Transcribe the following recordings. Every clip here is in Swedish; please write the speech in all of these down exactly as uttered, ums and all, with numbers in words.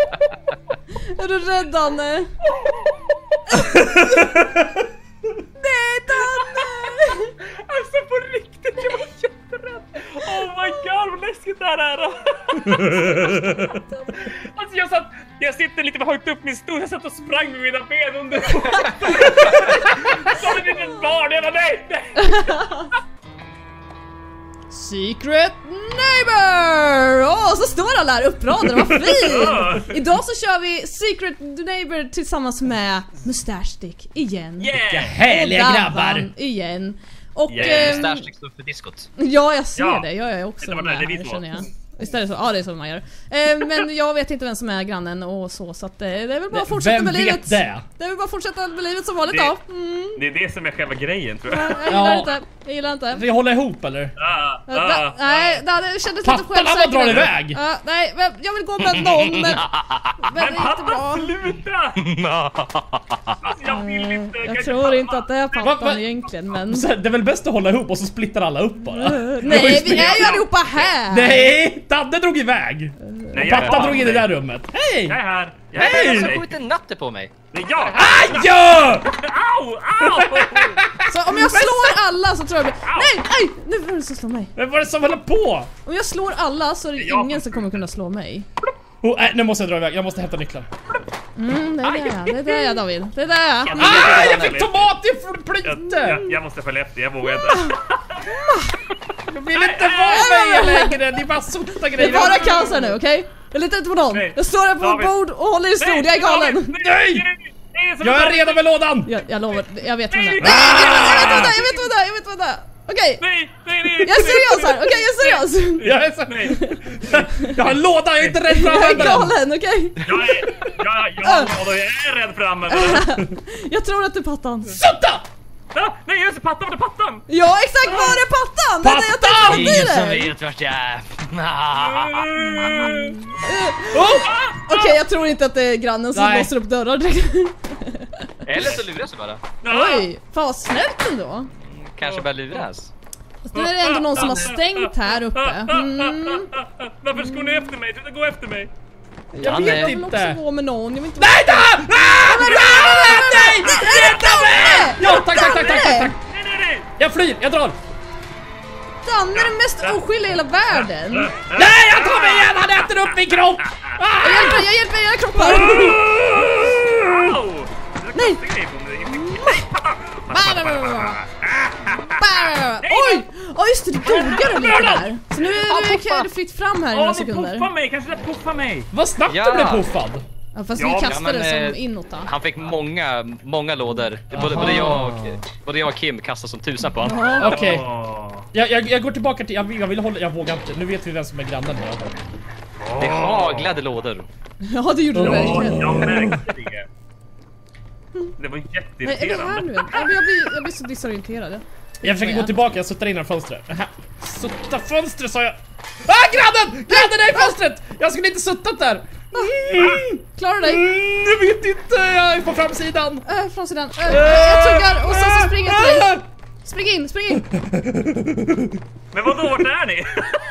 Är du rädd, Danne? Nej, Danne! Alltså på riktigt, jag var jätterädd. Oh my god, vad läskigt det här är. Alltså jag satt, jag sitter lite för högt upp min stol. Jag satt och sprang med mina ben under. Som ett litet barn, jag var nej, nej. Secret Neighbor! Åh, så står alla här uppradade, vad fint! Idag så kör vi Secret Neighbor tillsammans med Mustache Stick igen. Yeah! Härliga Och grabbar! Dabban igen. Och Yeah, ehm, Mustache står för diskot. ja, jag ser Ja. det. Jag är också Det var med det, det är vi här, två. känner jag. Istället så, ja det är så man gör. Eh, men jag vet inte vem som är grannen och så, så att eh, det är väl bara att fortsätta Vem med vet livet. det? Det är väl bara att fortsätta med livet som vanligt Det- då. Mm. Det är det som är själva grejen, tror jag. Jag gillar Ja. inte. Jag gillar inte. Vi håller ihop eller? Ah, Uh, ah, da, nej, da, det kändes lite Pappan, han bara drar iväg. Uh, nej, men jag vill gå med någon, men, men det är Men inte pappa, bra. sluta! Alltså, jag vill inte. Jag kan tror inte att det är Va- pappan va- egentligen, men... Så det är väl bäst att hålla ihop och så splittar alla upp bara. Nej, vi är ju allihopa här! Nej, Danne drog iväg. Nej, jag Pappa är drog in i det här. där rummet. Hej! Jag är här. Jag är Hej! här. Jag Nej. skjuter natte på mig. Det är jag. Aj! Au, au! Så om jag slår alla så tror jag... Nej, nej! Nu var det som slår mig. Vem var det som håller på? Om jag slår alla så är det Jag- ingen som kommer kunna slå mig. Oh, nej, nu måste jag dra iväg. Jag måste hämta nycklar. Mm, det är det, det är det David. Det är det. Jag- Ah, jag fick tomat i Jag, plite! jag, jag måste följa efter, jag vågar inte. Jag vill inte vara med längre. Det är bara sota Det är grejer. bara kaos här nu, okej? Jag litar inte på någon. Nej. Jag står här på David. ett bord och håller i stol. Jag är galen. Nej! Nej! Jag är redan med lådan! Jag, jag lovar, jag vet vad det är. Nej, Nej, nej, jag vet vad det är, nej, jag vet vad det är, jag vet vad det är. Okej, Nej, nej, nej! jag är seriös här, okej jag är seriös. Jag är så... Jag har en låda, jag är inte rädd för att Jag är använda den. galen, okej? Jag är, jag, jag, jag, jag är rädd för att använda den. Jag tror att det är pattan. Sutta! Ah, nej, just det, pattan, var det pattan? Ja, exakt, var är pattan? Det är det jag tänkte Pattan! att Ingen som det är. vet vart jag är. Oh! Okej, jag tror inte att det är grannen som Nej. låser upp dörrar direkt. Eller så luras jag bara. Oj, fan vad snällt ändå. Kanske bara luras. Fast nu är det ändå någon som har stängt här uppe. Mm. Varför ska ni efter mig? Sluta gå efter mig. Jag Han vet är- Jag vill också inte. gå med någon, jag vill inte... Nej då! Ah! Nej! Rädda mig! Ja, tack, tack, tack, tack, tack, tack. Nej, nej, nej! Jag flyr, jag drar. Danne är den mest oskyldiga i hela världen. Nej, jag tar mig igen, han äter upp min kropp! Jag Ah! hjälper, jag hjälper era kroppar. Au! Nej. Nej! Oj! Ja just det, du dogade lite där. Så nu är det fritt fram här i några Åh, ni puffar sekunder. mig! Kanske det puffar mig! Vad snabbt Ja. du blev puffad. Ja, fast Ja, vi ja, kastade men, som eh, inåt då. Han fick många, många lådor. Både, både, jag och, både jag och Kim kastade som tusan på honom. Ja. Okej, Åh. jag, jag, jag går tillbaka till... Jag vill, jag vill hålla... Jag vågar inte. Nu vet vi vem som är grannen nu. Det haglade lådor. Ja, det gjorde det Ja, verkligen. jag märkte det. Det var Men är vi här jätteirriterande. nu? Ja, men jag, blir, jag blir så disorienterad. Jag försöker gå tillbaka, jag suttar in i fönstret. Aha. Sutta fönstret sa jag. Ah, grannen! Grannen är i fönstret! Jag skulle inte suttat där. Mm. Klarar du dig? Mm, jag vet inte, jag är på framsidan. Äh, framsidan. Äh, jag tuggar och sen så springer jag till dig. Spring in, spring in. Men vadå, vart är ni?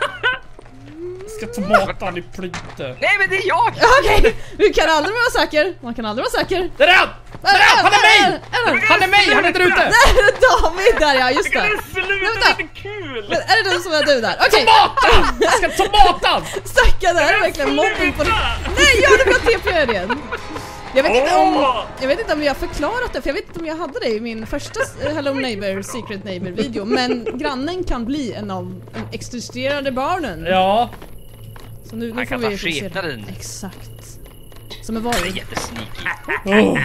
Ska tomatan i plyte. Nej men det är jag! Okej, du kan aldrig vara säker. Man kan aldrig vara säker. Där är han! Där är han! Han är mig! Eller? Han är mig, han är där ute! Nej, det är David där ja, just Kan det. du sluta, det vänta. är inte kul! Men är det du som är du där? Okej. Tomatan! Jag ska tomatan! Stacka, det här är verkligen mobbing på det. Nej, gör det på T P igen. Jag vet inte om Åh! jag vet inte om jag har förklarat det, för jag vet inte om jag hade det i min första eh, Hello Neighbor Secret Neighbor video, men grannen kan bli en av de existerande barnen. Ja. Så nu, nu Han får kan vi ta se. sketaren. Exakt. Som är varulv. Jättesneaky. Oh.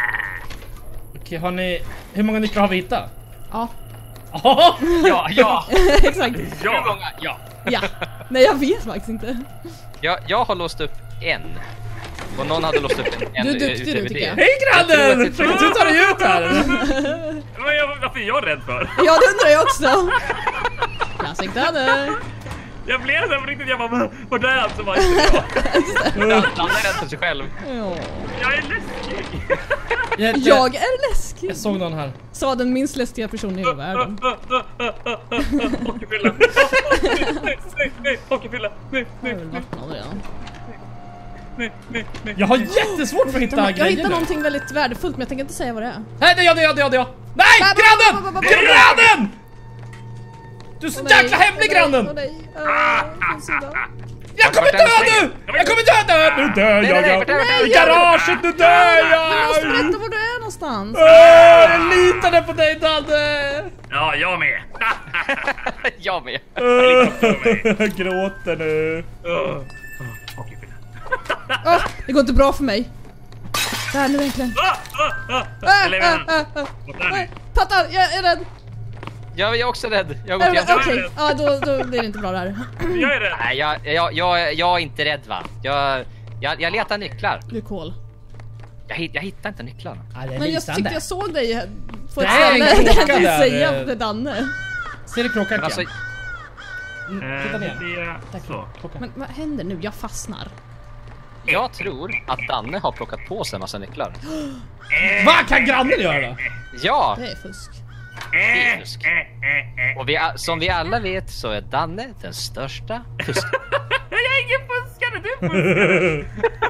Okej, har ni... Hur många nycklar har vi hittat? Ja, Ja. Ja, ja, exakt. hur många? Ja. Ja. Nej, jag vet faktiskt inte. Jag, jag har låst upp en. Och någon hade låst upp en, en Du är duktig utöver du, tycker det. jag. Hej grannen! Jag tror att Försöker du ta dig ut här? Men jag, varför är jag rädd för? Ja, det undrar jag också. Classic Danne. Jag blev så här på riktigt, jag bara, vad är det som var inte bra? Han är rädd för sig själv. Ja. Jag är läskig! Jag, Jag är läskig. jag såg någon här. Sa den minst läskiga personen i hela världen. Hockeyfylla! Nej, nej, nej, hockeyfylla! Nej, Jag nej, har väl nej. varit någon redan. nej, nej, nej. Jag har jättesvårt för att hitta Jag grejer hittade nu. någonting väldigt värdefullt men jag tänker inte säga vad det är. Nej, det är jag, det är jag, det är jag, det är jag. Nej, Ba, ba, ba, grannen! ba, ba, ba, ba. Grannen! Du är så Åh, nej, jäkla hemlig, åh, nej, grannen! åh, nej. Åh, sida. Jag kommer dö nu! Jag kommer dö nu! Nu dör Nej, jag! nej, jag. nej, nej, I garaget, nu dör Du måste jag! berätta var du är någonstans. Åh, jag litade på dig, Danne! Ja, jag med. Jag med. Jag gråter nu. Åh, okej, fina. Åh, det går inte bra för mig. Där nu verkligen. Ah, ah, ah. Ah, Jag lever ah, än. ah, ah. Vart är ni? Nej, Pattan, jag är rädd. Jag är också rädd. Jag har Är gått du- igenom. Okej, ja då, då blir det inte bra det här. Jag är rädd. Nej, jag, jag, jag, jag är inte rädd va. Jag, jag, jag letar nycklar. Du är cool. Jag, hitt- jag hittar inte nycklarna. Ja, det är Men jag lysande. tyckte jag såg dig på ett Det är en ställe kråka där du där, säger eh. för Danne. Ser du kråkan? Men alltså, Mm, titta Eh, ner. det är Tack. så. Kråkan. Men vad händer nu? Jag fastnar. jag tror att Danne har plockat på sig en massa nycklar. Vad kan grannen göra? Ja, Det är fusk. det är fusk. Och vi, som vi alla vet så är Danne den största fuskaren. Jag är ingen fuskare, du fuskare.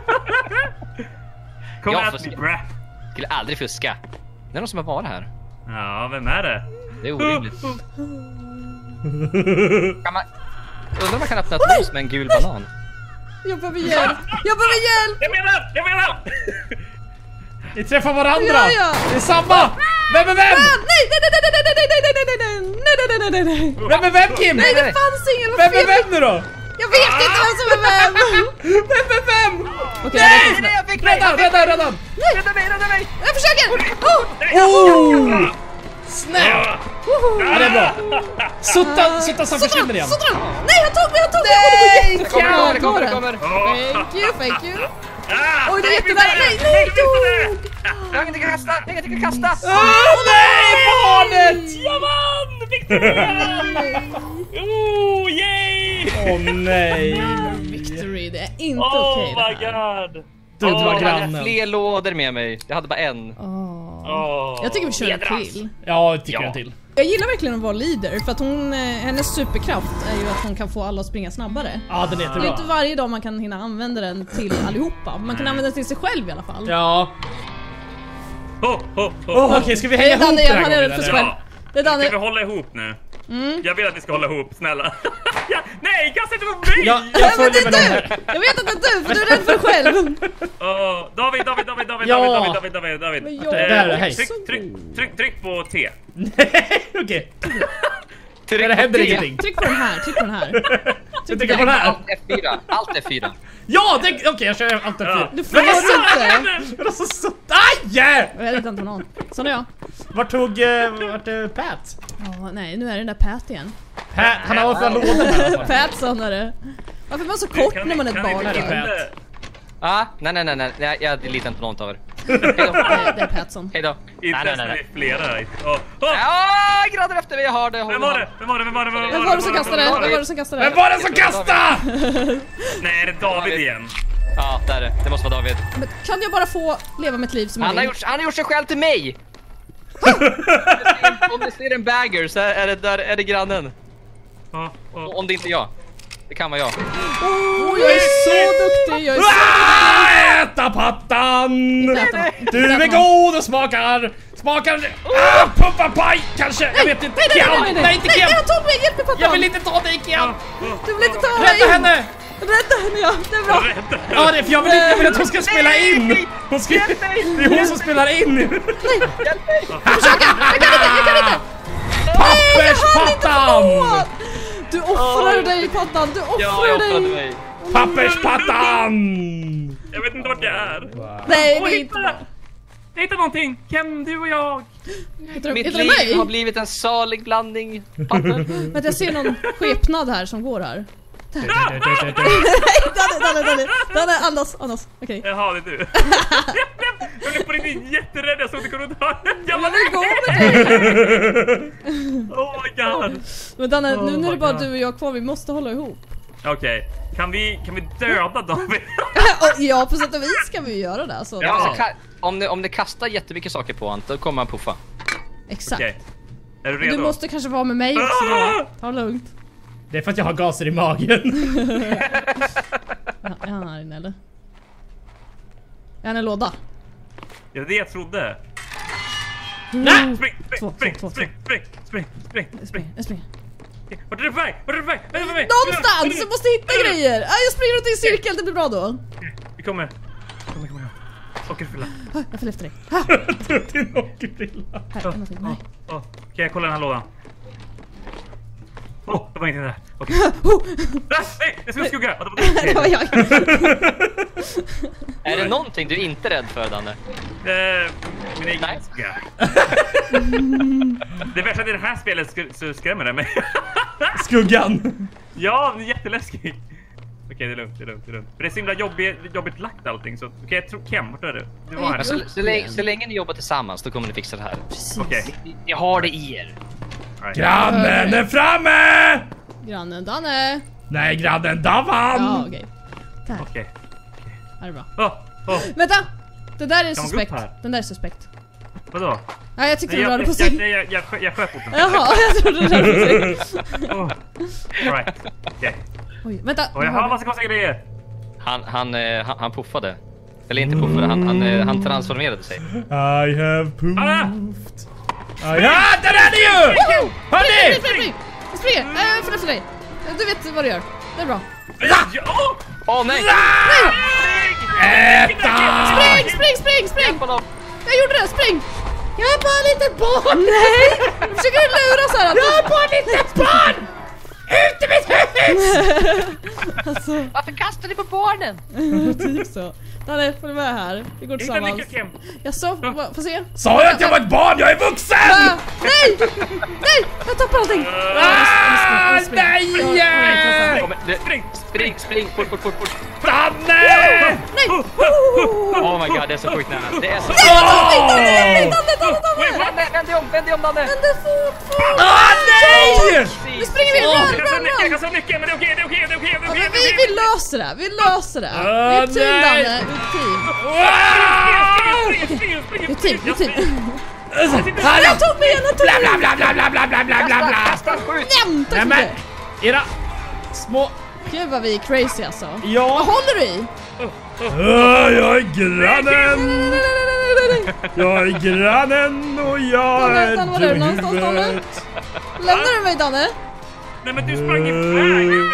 Kom Jag at fuskar. me, bruh. Skulle aldrig fuska. Det är någon som har varit här. Ja, vem är det? Det är orimligt. Kan man... Undrar om man kan öppna ett hus med en gul banan. Jag behöver hjälp. Jag behöver hjälp. Jag menar, jag menar! Ni träffar varandra! Ja, ja. Det är samma! Vem är vem? Ah, nej, nej, nej, nej, nej, nej, nej, nej, nej, nej, nej, nej, nej, nej, nej. Vem är vem, Kim? Nej, det fanns ingen. Vad Vem är fel? vem nu då? Jag vet inte vem som är vem. Vem är vem? Okej, jag vet inte. Nej, jag fick mig! Rädda, rädda, rädda! Rädda mig, rädda mig! Jag försöker. Oh. Oh! Snäll! Ja, det är bra. Sutta, sutta som försvinner igen. Suttra. Nej, han tog mig, han tog mig. Det Nej, kommer, det kommer, det kommer. Thank you, thank you. Ah, Oj, det är jag jättenära. Nej, missade. nej, Jag missade. dog. Jag har ingenting att kasta, jag har ingenting att kasta! Åh nej, barnet! Jag vann! Victoria! Oh, yay! Åh nej. Victory, det är inte Oh okej my det här. god! Du Åh, var Jag hade grannen. fler lådor med mig. Jag hade bara en. Åh. Åh, Jag tycker vi kör en jädras. till. Ja, jag tycker Ja. en till. Jag gillar verkligen att vara leader för att hon, eh, hennes superkraft är ju att hon kan få alla att springa snabbare. Ja, den är Det är jättebra. inte varje dag man kan hinna använda den till allihopa. Man kan använda den till sig själv i alla fall. Ja. Ho, ho, ho. Åh, okej, ska vi Det hänga är ihop Danne den igen, här han är gången rädd för sig eller? själv. Det är Danne. Ska vi hålla ihop nu? Mm. Jag vill att vi ska hålla ihop, snälla. Ja, nej, kasta inte på mig! Ja, Ja, jag men det följer med dem är här. du! Jag vet att det är du, för du är rädd för dig själv. Åh, David, David, David, David, Ja. David, David, David, David, Men David. jag- Eh, Där, hej. Tryck, tryck, tryck, tryck på T. Okej, Tryck det händer på T. ingenting. Tryck på den här, tryck på den här. Jag trycker på den här. Allt F fyra, allt F fyra. Ja, det- okej, jag kör allt efter. Du får inte. Men alltså så... Aj! Jag vet inte någon. Sån är jag. Vart tog... eh, Vart är Pat? Ja, nej, nu är det den där Pat igen. Pat, han har några lådor här i alla fall. Pat sån är det. Varför är man så kort Kan när man är ni- ett kan barn? ni- Här är Pat. Ah, nej, nej, nej, nej, nej, jag litar inte på någon av er. Hej då. Det, det är Patson. Hej då. Inte Nej, ens nej, när nej. det är flera. Åh, åh. Ah, grannar efter mig, jag har det. Vem var det? Vem var det? Vem var det? Vem var det? Vem var det som kastade? Vem var det som kastade? Vem var det som kastade? Nej, det är David igen. Ja, där är det. Det måste vara David. Men kan jag bara få leva mitt liv som jag Han har vill? gjort, han har gjort sig själv till mig! Om du ser en bagger så är det, där, är det grannen. Åh, åh. Och om det inte är jag. Det kan vara jag. Oh, jag är så duktig, jag är så Ah, äta pattan! Inte äta något. Inte Du äta är något. god och smakar... Smakar... Ah, pumpapaj kanske? Jag vet inte. Nej, nej, Kim! nej, nej, Nej, inte nej, Kim! nej, han tog mig, hjälp mig Jag pappa! vill inte ta dig, Kim! Du vill inte ta mig! Rädda henne! Rädda henne, ja, det är bra! Ja, det är för jag vill, inte, jag vill att hon ska spela in! Hon ska, det är hon som spelar in! Försöka! Jag kan inte, jag kan inte! Papperspattan! Åh, du offrar dig Pattan, du Ja, jag offrar offrade dig! mig. Papperspattan! Jag vet inte vart jag är. Nej, Åh, det är inte hitta! bra. Jag hittade någonting. Kem, du och jag. Heter det, Mitt heter det liv har mig? blivit en salig blandning. Pattar. Men jag ser någon skepnad här som går här. Nej, Danne, Danne, Danne! Danne, andas, andas. Okej. Jaha, det är du. Jag blev på riktigt jätterädd. Jag såg att du kunde ta jag Men var det går med dig! Oh my god. Men Danne, Oh nu när det my är bara God. du och jag kvar, vi måste hålla ihop. Okej, kan vi, kan vi döda David? Och ja, på sätt och vis ska vi ju göra det. Så. Ja. Alltså, ka- om, ni, om ni kastar jättemycket saker på honom, då kommer han puffa. Exakt. Okej, är du Men redo? du måste kanske vara med mig också då. Ta det lugnt. Det är för att jag har gaser i magen. Ja, är han här inne eller? Är han en låda? Det är det jag trodde. Nej! Spring, Två, spring, två, spring, två, spring, spring, spring, spring, spring. Spring, jag springer. Vart är du på väg? Vart är du på väg? Vart är du på väg? Någonstans! Jag måste hitta grejer! Ah, jag springer runt i en cirkel, det blir bra då. Vi kommer. Kommer, kommer. Sockerfylla. Ah, jag följer efter dig. Ah, Det är Nockerfrilla. här är någonting. Nej. Åh, okej, jag kollar den här lådan. Åh, oh, det var ingenting där. Okej. Oh, Nej, det ska skugga! Ja, det var jag. Är det någonting du inte är rädd för, Danne? Eh, min egen Nej. skugga. Det värsta är att i det här spelet sk- så skrämmer det mig. Skuggan. Ja, det är jätteläskigt. Okej, det är lugnt, det är lugnt, det är lugnt. För det är så himla jobbigt, jobbigt lagt allting. Så okej, jag tror Kem, vart är du? Du var här. Så, så, länge, så länge ni jobbar tillsammans, då kommer ni fixa det här. Precis. Okej. Ni, ni har det i er. Right. Grannen är framme! Grannen Danne. Nej, grannen Davan! Ja, okej. Där. Okej. Här är bra. Åh, åh, Vänta! Det där är Kan man gå suspekt. upp här? Den där är suspekt. vadå? Ja, jag tyckte Nej, den jag, rörde på jag, sig. jag, jag, jag, skö- jag sköt porten. Jaha, jag trodde den rörde på sig. Oh. Right. Okej. Oj, vänta. Och jag har massa konstiga grejer. Han, han, eh, han, han puffade. Eller inte puffade, han, han, eh, han transformerade sig. I have Anna! poofed. Ah, ja, där är det ju! Spring, Hörni! spring, spring! Jag springer! Äh, jag följer efter dig. Du vet vad du gör. Det är bra. Ja! Oh! Åh oh, nej! Äta! Spring, spring, spring, spring! Hjälp honom! Jag gjorde det, spring! Jag är bara ett litet barn! Nej! Nu försöker du lura oss här. Jag är bara ett litet barn! Ut i mitt hus! Alltså, Varför kastar ni på barnen? typ så. Danne, följ med här. Vi går Hitta tillsammans. nyckeln, Kem. Jag så, va- får se. Sa jag att jag var ett barn? Jag är vuxen! Ah, nej! Nej! Jag tappar allting! Ah, nej! Kom, det- Spring, spring, spring, fort, fort, fort, fort. Danne! Nej! Oh my god, det är så sjukt nära. Det är så... Danne, Danne, Danne! Danne, vänd dig om, vänd dig om, Danne! Danne, fort, fort! Ah, nej! Nu springer vi! Jag Run, kastar run, nyckeln, jag run! kastar nyckeln, men det är okej, det är okej, det är okej, det är Ja, okej, men det är vi, okej. vi löser det, vi löser det. Vi är Ah, ett team, nej. Danne. Vi är ett team. Spring, spring, spring, Vi är spring, ett team, vi är spring. ett team. Här Jag tog med en, jag tog Bla med bla en! bla bla bla bla bla bla bla bla. Kasta, skjut! Nej, tack Nej så men, mycket. era små... Gud vad vi är crazy alltså. Vad Ja, håller du i? Ah, jag är grannen! Jag är grannen och jag Danne, är Danne, var är du dum i någonstans, Danne? huvudet. Lämnar du mig, Danne? Nej, men du sprang iväg.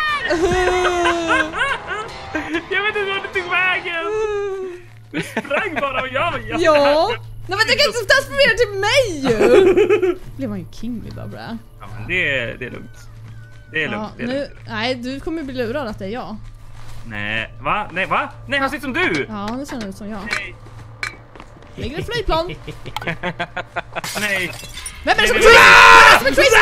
Jag vet inte vad du tog vägen. Du sprang bara och jag var jätte... Ja. Nej, men du kan inte transformera till mig ju! Blev man ju king med bara bra. Ja, men det är, det är lugnt. Det är lugnt, Ja, det är nu, lugnt. nej, du kommer bli lurad att det är jag. Nej, va? Nej, va? Nej, han ser ut som du! Ja, det ser ut som jag. Nej, Ligger ett flygplan. nej. Vem är det som är Nej, crazy? Vem är det som är crazy?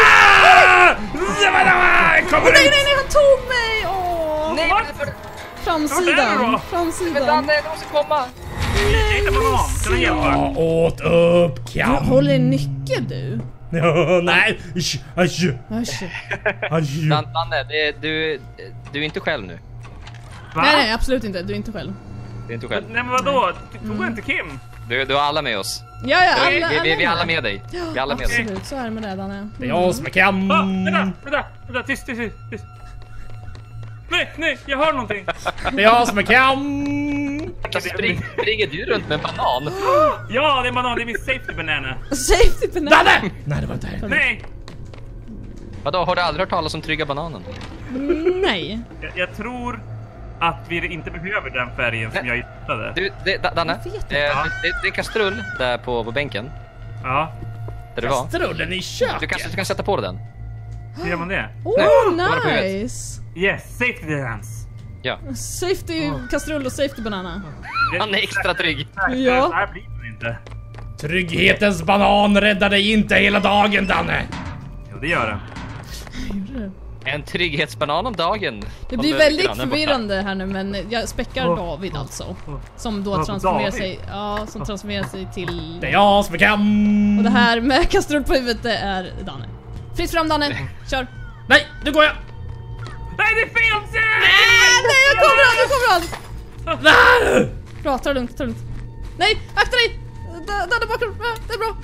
Ah! Kommer Åh, nej, ut! nej, nej, han tog mig! Åh! Nej, Vad? men för... Framsidan, Vart är du då? Men framsidan. Danne, du måste komma! Jag hittar banan. Kan han hjälpa? Jag åt upp Du kam. håller en nyckel du. Ja, nej. Ish, ish, Usch. ish. Dan, Danne, det, du, du är inte själv nu. Va? Nej, nej, absolut inte. Du är inte själv. Du är inte själv. Nej, men vadå? Tog jag inte Kim? Du, du har alla med oss. Ja, ja, vi, alla, vi, vi, vi är alla alla med dig. Vi är alla med dig. Absolut, så är det med det, Danne. Det är jag som är kam. Ah, vänta, vänta, vänta, tyst, tyst, tyst, tyst. Nej, nej, jag hör någonting. Det är jag som är kam. Spring, springer du runt med en banan? Ja, det är banan, det är min safety banana. Safety banana. Danne! Nej, det var inte här. Nej, Vadå, har du aldrig hört talas om trygga bananen? Nej. jag, jag tror att vi inte behöver den färgen som jag hittade. Du, det, Da- Danne, Jag vet eh, inte. det, det, det är en kastrull där på, på bänken. Ja, Där du var. Strullen i Du köket. kanske du kan sätta på den. hur gör man det? Åh, då var det på huvudet. nice. Yes, safety dance. Ja. Safety kastrull och safety banana. Det- Han är extra trygg. Ja. Så här blir det inte. Trygghetens banan räddar dig inte hela dagen, Danne. Jo, det gör det. En trygghetsbanan om dagen. Det Om blir du- väldigt grannen borta. förvirrande här nu, men jag späckar Åh. David alltså. Som då Åh, transformerar David. sig, ja, som transformerar sig till... Det är jag som är kam. Och det här med kastrull på huvudet, det är Danne. Fritt fram, Danne. Kör. Nej, nu går jag. Nej, det är fel! Ah, nej, jag kommer han, jag kommer han! Ah! Bra, ta det lugnt, ta det lugnt. Nej, akta dig! Da- Danne bakom, ah, det är bra.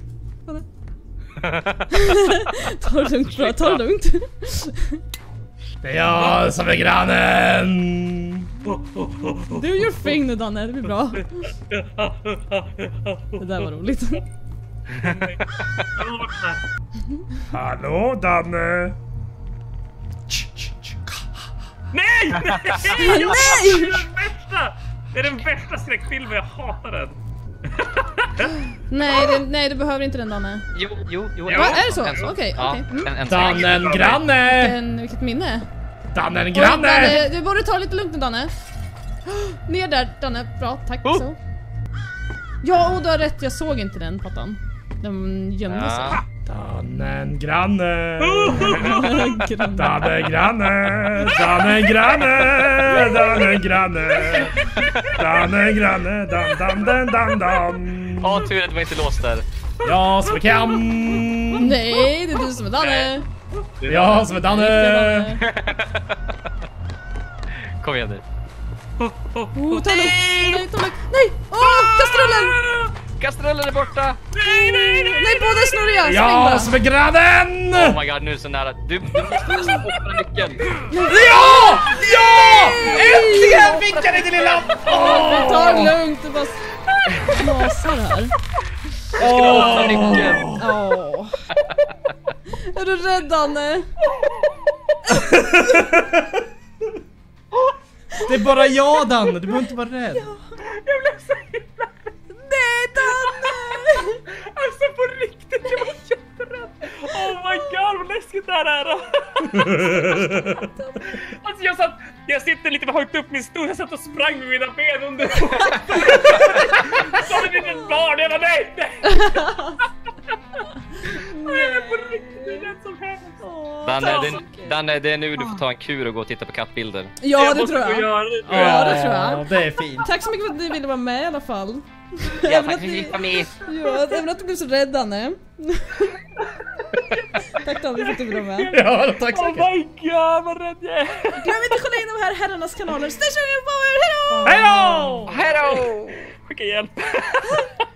Ta det lugnt, bra, ta det lugnt. Det är jag som är grannen! Do your thing nu, Danne, det blir bra. Det där var roligt. Hallå, Danne! Nej! Nej! Nej! Det är den värsta! Det är den värsta skräckfilmen, jag hatar den. Nej, det, nej, du behöver inte den, Danne. Jo, jo, jo. Va, är det så? En Okej, okej. Ja, Mm. en, en Dannen, granne! Men vilket minne. Dannen, Oj, granne! Danne, du borde ta lite lugnt nu, Danne. Ner där, Danne. Bra, tack. Oh. Så. Ja, och du har rätt. Jag såg inte den, pattan. Den gömde Ja. sig. Dannen, granne! Granne. Dannen, granne! Dannen, granne! Dannen, granne! Dannen, granne! Dan, dan, dan, dan, dan! Ja, tur att det var inte låst där. Jag som är Cam! Nej, det är du som är Danne. Jag som är Riktiga Danne! Danne. Kom igen nu. Oh, ta lugnt. Nej, ta lugnt. Nej! Åh, kastrullen! Kastrullen är borta! Nej, nej, nej! Nej, båda är snurriga. Släng bara. Jag som är grannen! Oh my god, nu är det så nära. Du, du måste nästan öppna nyckeln. Ja! Ja! Äntligen fick jag det, din lilla... Åh! Ta det lugnt, det bara knasar här. Öppna nyckeln. Åh. Är du rädd, Danne? Det är bara jag, Danne. Du behöver inte vara rädd. Jag blev så himla... Nej, Danne! Alltså på riktigt, jag var jätterädd. Oh my god, vad läskigt det här är. Alltså jag satt, jag sitter lite för högt upp min stol, jag satt och sprang med mina ben under. Som ett litet barn, jag var nej, nej. Jag är på riktigt, det är rätt som helst. Danne, det, Danne, det är nu du får ta en kur och gå och titta på kattbilder. Ja, det tror jag. jag. Ja, det tror jag. Ja, det är fint. Tack så mycket för att ni ville vara med i alla fall. Ja, Även tack att för att ni- ni fick vara med. Ja, även att du blev så rädd, Danne. Tack Danne för att du ville vara med. Ja, tack så Oh mycket. my god, vad rädd jag är. Glöm inte att kolla in de här herrarnas kanaler. Station Power, hejdå! Hej då! Hej då! Skicka hjälp.